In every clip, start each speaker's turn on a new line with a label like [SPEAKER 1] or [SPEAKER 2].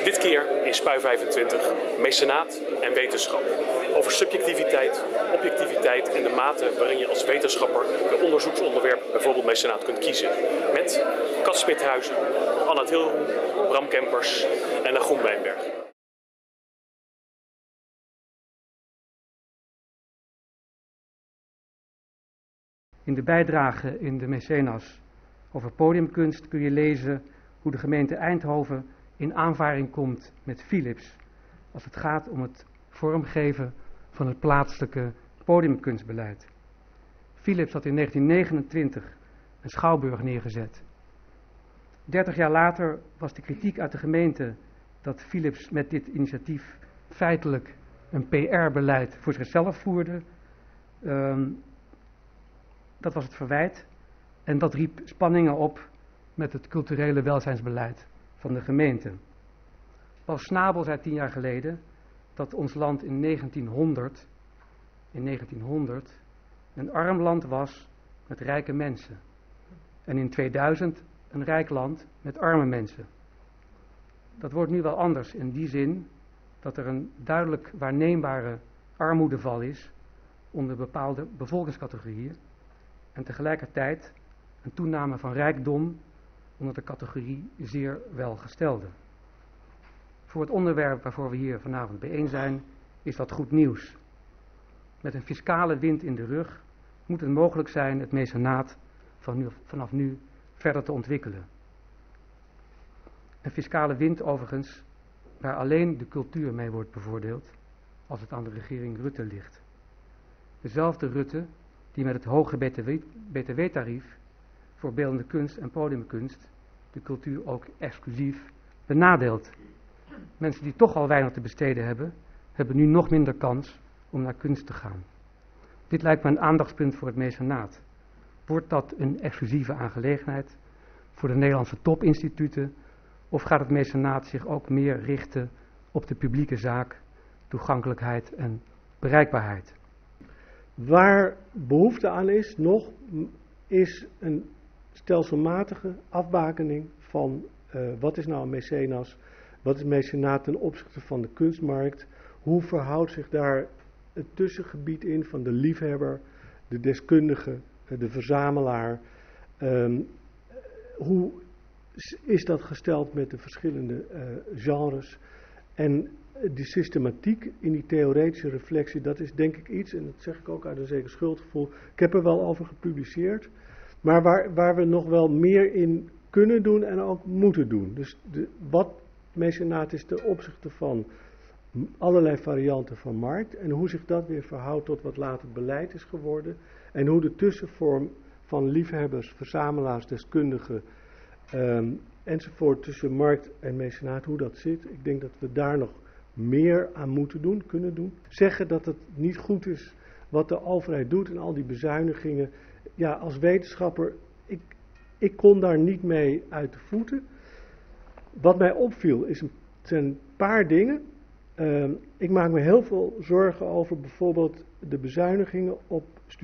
[SPEAKER 1] Dit keer in Spui 25, mecenaat en wetenschap. Over subjectiviteit, objectiviteit en de mate waarin je als wetenschapper een onderzoeksonderwerp, bijvoorbeeld mecenaat, kunt kiezen. Met Kat Smithuizen, Anna Tilroem, Bram Kempers en Nagoen Wijnberg.
[SPEAKER 2] In de bijdrage in de Mecenas over podiumkunst kun je lezen hoe de gemeente Eindhoven in aanvaring komt met Philips als het gaat om het vormgeven van het plaatselijke podiumkunstbeleid. Philips had in 1929 een schouwburg neergezet. 30 jaar later was de kritiek uit de gemeente dat Philips met dit initiatief feitelijk een PR-beleid voor zichzelf voerde. Dat was het verwijt en dat riep spanningen op met het culturele welzijnsbeleid van de gemeente. Paul Snabel zei 10 jaar geleden dat ons land in 1900 een arm land was met rijke mensen. En in 2000 een rijk land met arme mensen. Dat wordt nu wel anders in die zin dat er een duidelijk waarneembare armoedeval is onder bepaalde bevolkingscategorieën. En tegelijkertijd een toename van rijkdom onder de categorie zeer welgestelden. Voor het onderwerp waarvoor we hier vanavond bijeen zijn, is dat goed nieuws. Met een fiscale wind in de rug moet het mogelijk zijn het mecenaat vanaf nu verder te ontwikkelen. Een fiscale wind overigens waar alleen de cultuur mee wordt bevoordeeld als het aan de regering Rutte ligt. Dezelfde Rutte die met het hoge btw-tarief voor beeldende kunst en podiumkunst de cultuur ook exclusief benadeelt. Mensen die toch al weinig te besteden hebben, hebben nu nog minder kans om naar kunst te gaan. Dit lijkt me een aandachtspunt voor het mecenaat. Wordt dat een exclusieve aangelegenheid voor de Nederlandse topinstituten of gaat het mecenaat zich ook meer richten op de publieke zaak, toegankelijkheid en bereikbaarheid?
[SPEAKER 3] Waar behoefte aan is nog, is een stelselmatige afbakening van wat is nou een mecenas, wat is mecenaat ten opzichte van de kunstmarkt, hoe verhoudt zich daar het tussengebied in van de liefhebber, de deskundige, de verzamelaar, hoe is dat gesteld met de verschillende genres en die systematiek in die theoretische reflectie, dat is denk ik iets, en dat zeg ik ook uit een zeker schuldgevoel, ik heb er wel over gepubliceerd, maar waar we nog wel meer in kunnen doen en ook moeten doen. Dus wat mecenaat is ten opzichte van allerlei varianten van markt en hoe zich dat weer verhoudt tot wat later beleid is geworden en hoe de tussenvorm van liefhebbers, verzamelaars, deskundigen enzovoort tussen markt en mecenaat, hoe dat zit. Ik denk dat we daar nog meer aan moeten doen, kunnen doen. Zeggen dat het niet goed is wat de overheid doet en al die bezuinigingen. Ja, als wetenschapper, ik kon daar niet mee uit de voeten. Wat mij opviel zijn een paar dingen. Ik maak me heel veel zorgen over bijvoorbeeld de bezuinigingen op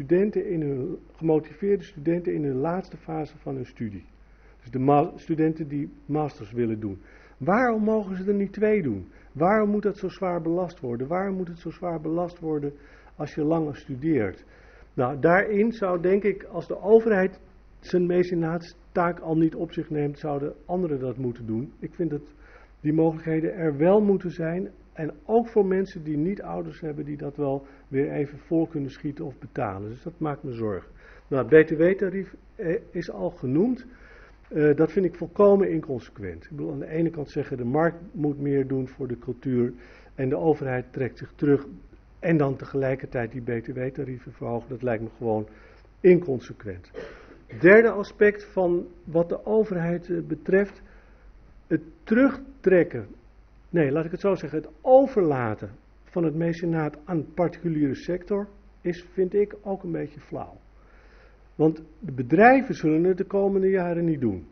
[SPEAKER 3] gemotiveerde studenten in hun laatste fase van hun studie. Dus de studenten die masters willen doen. Waarom mogen ze er niet 2 doen? Waarom moet dat zo zwaar belast worden? Waarom moet het zo zwaar belast worden als je langer studeert? Nou, daarin zou denk ik, als de overheid zijn mecenaatstaak al niet op zich neemt, zouden anderen dat moeten doen. Ik vind dat die mogelijkheden er wel moeten zijn. En ook voor mensen die niet ouders hebben, die dat wel weer even voor kunnen schieten of betalen. Dus dat maakt me zorgen. Nou, het btw-tarief is al genoemd. Dat vind ik volkomen inconsequent. Ik bedoel, aan de ene kant zeggen de markt moet meer doen voor de cultuur en de overheid trekt zich terug en dan tegelijkertijd die btw-tarieven verhogen. Dat lijkt me gewoon inconsequent. Derde aspect van wat de overheid betreft, het terugtrekken, nee, laat ik het zo zeggen, het overlaten van het mecenaat aan de particuliere sector is, vind ik, ook een beetje flauw. Want de bedrijven zullen het de komende jaren niet doen.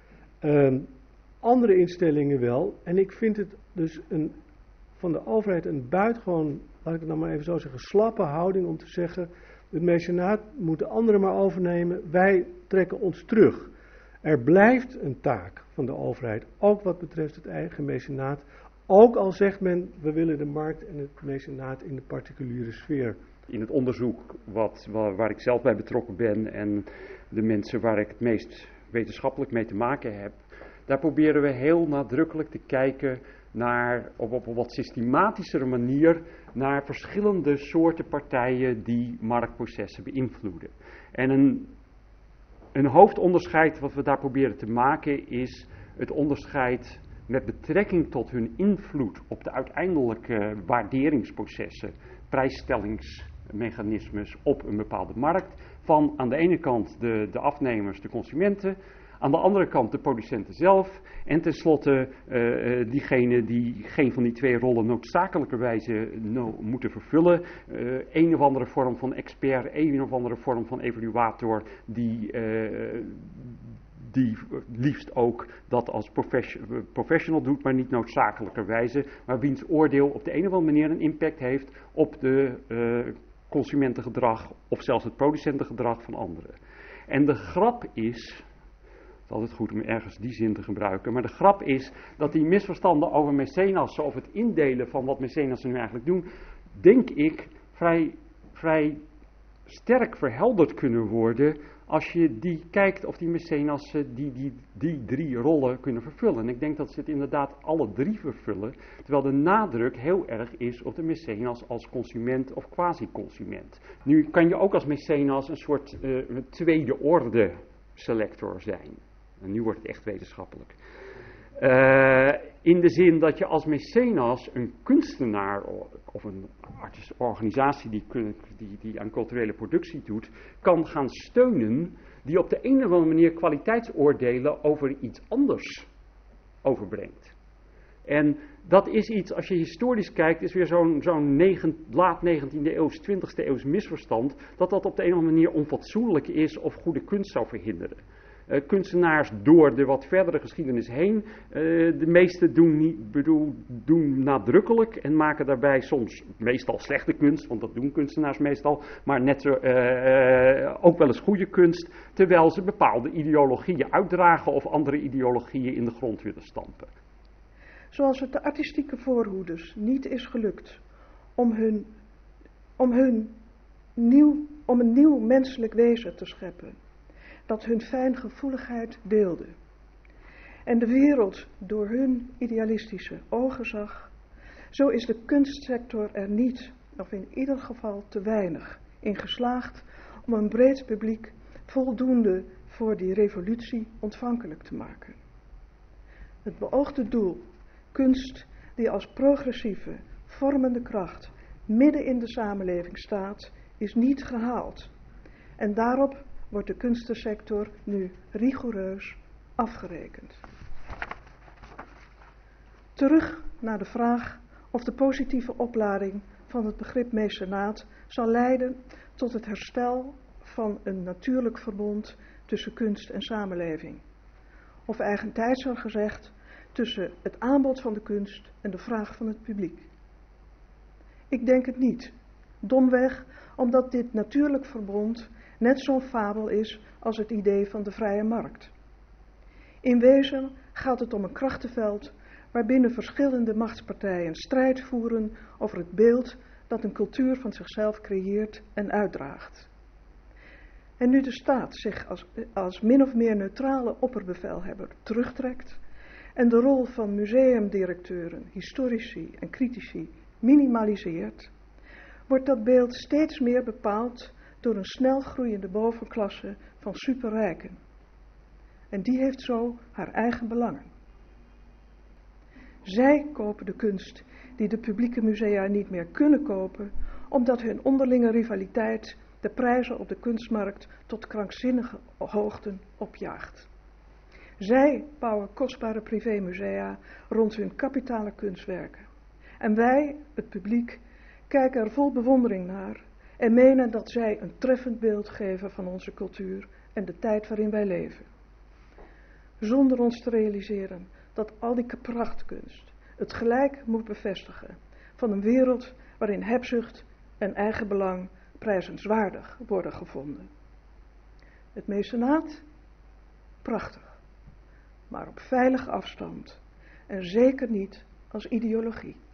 [SPEAKER 3] Andere instellingen wel. En ik vind het dus van de overheid een buitengewoon, laat ik het nou maar even zo zeggen, slappe houding om te zeggen, het mecenaat moet de anderen maar overnemen, wij trekken ons terug. Er blijft een taak van de overheid, ook wat betreft het eigen mecenaat. Ook al zegt men, we willen de markt en het mecenaat in de particuliere sfeer.
[SPEAKER 4] In het onderzoek waar ik zelf bij betrokken ben en de mensen waar ik het meest wetenschappelijk mee te maken heb, daar proberen we heel nadrukkelijk te kijken naar, op een wat systematischere manier, naar verschillende soorten partijen die marktprocessen beïnvloeden. En een hoofdonderscheid wat we daar proberen te maken is het onderscheid met betrekking tot hun invloed op de uiteindelijke waarderingsprocessen, prijsstellingsmechanismes op een bepaalde markt, van aan de ene kant de afnemers, de consumenten, aan de andere kant de producenten zelf en tenslotte diegenen die geen van die twee rollen noodzakelijkerwijze moeten vervullen. Een of andere vorm van expert, een of andere vorm van evaluator die liefst ook dat als professional doet, maar niet noodzakelijkerwijze, maar wiens oordeel op de een of andere manier een impact heeft op de consumentengedrag of zelfs het producentengedrag van anderen. En de grap is, het is altijd goed om ergens die zin te gebruiken, maar de grap is dat die misverstanden over mecenassen of het indelen van wat mecenassen nu eigenlijk doen, denk ik vrij sterk verhelderd kunnen worden als je die kijkt of die mecenassen die drie rollen kunnen vervullen. En ik denk dat ze het inderdaad alle drie vervullen, terwijl de nadruk heel erg is op de mecenas als consument of quasi-consument. Nu kan je ook als mecenas een soort tweede orde selector zijn. En nu wordt het echt wetenschappelijk. In de zin dat je als mecenas een kunstenaar of een artistische organisatie die aan culturele productie doet, kan gaan steunen die op de een of andere manier kwaliteitsoordelen over iets anders overbrengt. En dat is iets, als je historisch kijkt, is weer zo'n laat 19e eeuws, 20e eeuws misverstand, dat op de een of andere manier onfatsoenlijk is of goede kunst zou verhinderen. Kunstenaars door de wat verdere geschiedenis heen, de meeste doen nadrukkelijk en maken daarbij soms meestal slechte kunst, want dat doen kunstenaars meestal, maar net ook wel eens goede kunst, terwijl ze bepaalde ideologieën uitdragen of andere ideologieën in de grond willen stampen.
[SPEAKER 5] Zoals het de artistieke voorhoeders niet is gelukt om een nieuw menselijk wezen te scheppen, dat hun fijngevoeligheid deelde en de wereld door hun idealistische ogen zag, zo is de kunstsector er niet, of in ieder geval te weinig, in geslaagd om een breed publiek voldoende voor die revolutie ontvankelijk te maken. Het beoogde doel, kunst die als progressieve, vormende kracht midden in de samenleving staat, is niet gehaald. En daarop wordt de kunstensector nu rigoureus afgerekend. Terug naar de vraag of de positieve oplading van het begrip mecenaat zal leiden tot het herstel van een natuurlijk verbond tussen kunst en samenleving. Of eigentijds gezegd, tussen het aanbod van de kunst en de vraag van het publiek. Ik denk het niet, domweg omdat dit natuurlijk verbond net zo'n fabel is als het idee van de vrije markt. In wezen gaat het om een krachtenveld waarbinnen verschillende machtspartijen strijd voeren over het beeld dat een cultuur van zichzelf creëert en uitdraagt. En nu de staat zich als min of meer neutrale opperbevelhebber terugtrekt en de rol van museumdirecteuren, historici en critici minimaliseert, wordt dat beeld steeds meer bepaald door een snel groeiende bovenklasse van superrijken. En die heeft zo haar eigen belangen. Zij kopen de kunst die de publieke musea niet meer kunnen kopen, omdat hun onderlinge rivaliteit de prijzen op de kunstmarkt tot krankzinnige hoogten opjaagt. Zij bouwen kostbare privémusea rond hun kapitale kunstwerken. En wij, het publiek, kijken er vol bewondering naar en menen dat zij een treffend beeld geven van onze cultuur en de tijd waarin wij leven. Zonder ons te realiseren dat al die prachtkunst het gelijk moet bevestigen van een wereld waarin hebzucht en eigenbelang prijzenswaardig worden gevonden. Het mecenaat, prachtig. maar op veilige afstand en zeker niet als ideologie.